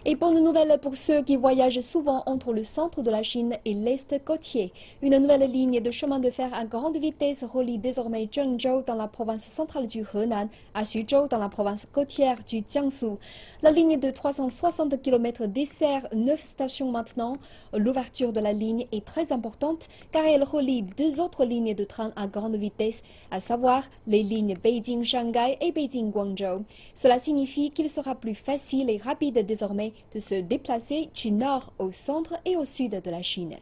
Et bonne nouvelle pour ceux qui voyagent souvent entre le centre de la Chine et l'est côtier. Une nouvelle ligne de chemin de fer à grande vitesse relie désormais Zhengzhou dans la province centrale du Henan à Suzhou dans la province côtière du Jiangsu. La ligne de 360 km dessert 9 stations maintenant. L'ouverture de la ligne est très importante car elle relie deux autres lignes de train à grande vitesse, à savoir les lignes Beijing-Shanghai et Beijing-Guangzhou. Cela signifie qu'il sera plus facile et rapide désormais de se déplacer du nord au centre et au sud de la Chine.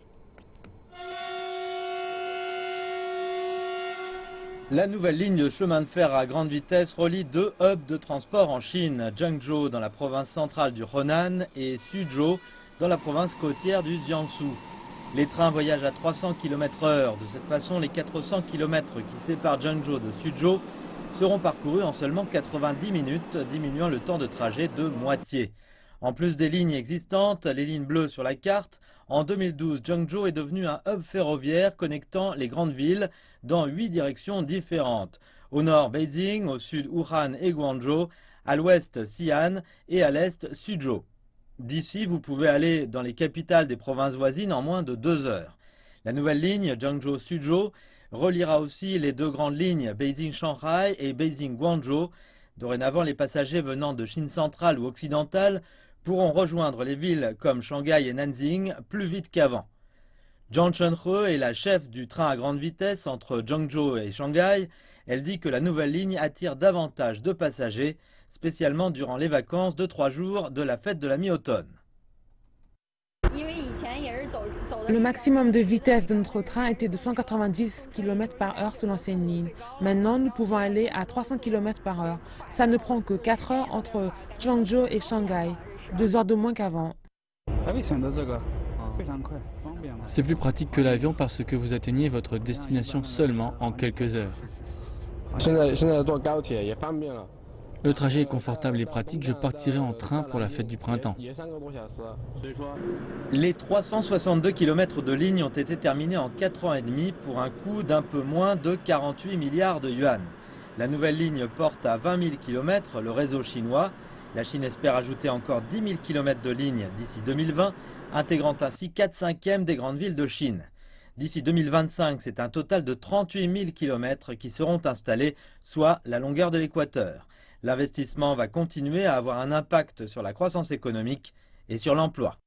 La nouvelle ligne de chemin de fer à grande vitesse relie deux hubs de transport en Chine, Zhengzhou dans la province centrale du Henan et Suzhou dans la province côtière du Jiangsu. Les trains voyagent à 300 km/h. De cette façon, les 400 km qui séparent Zhengzhou de Suzhou seront parcourus en seulement 90 minutes, diminuant le temps de trajet de moitié. En plus des lignes existantes, les lignes bleues sur la carte, en 2012, Zhengzhou est devenu un hub ferroviaire connectant les grandes villes dans 8 directions différentes. Au nord, Beijing, au sud, Wuhan et Guangzhou, à l'ouest, Xi'an et à l'est, Suzhou. D'ici, vous pouvez aller dans les capitales des provinces voisines en moins de 2 heures. La nouvelle ligne Zhengzhou-Suzhou reliera aussi les deux grandes lignes Beijing-Shanghai et Beijing-Guangzhou. Dorénavant, les passagers venant de Chine centrale ou occidentale pourront rejoindre les villes comme Shanghai et Nanjing plus vite qu'avant. Zhang Chunhe est la chef du train à grande vitesse entre Zhengzhou et Shanghai. Elle dit que la nouvelle ligne attire davantage de passagers, spécialement durant les vacances de 3 jours de la fête de la mi-automne. Le maximum de vitesse de notre train était de 190 km/h sur l'ancienne ligne. Maintenant, nous pouvons aller à 300 km/h. Ça ne prend que 4 heures entre Zhengzhou et Shanghai, 2 heures de moins qu'avant. C'est plus pratique que l'avion parce que vous atteignez votre destination seulement en quelques heures. Le trajet est confortable et pratique, je partirai en train pour la fête du printemps. Les 362 km de ligne ont été terminés en 4 ans et demi pour un coût d'un peu moins de 48 milliards de yuan. La nouvelle ligne porte à 20 000 km le réseau chinois. La Chine espère ajouter encore 10 000 km de ligne d'ici 2020, intégrant ainsi 4/5 des grandes villes de Chine. D'ici 2025, c'est un total de 38 000 km qui seront installés, soit la longueur de l'équateur. L'investissement va continuer à avoir un impact sur la croissance économique et sur l'emploi.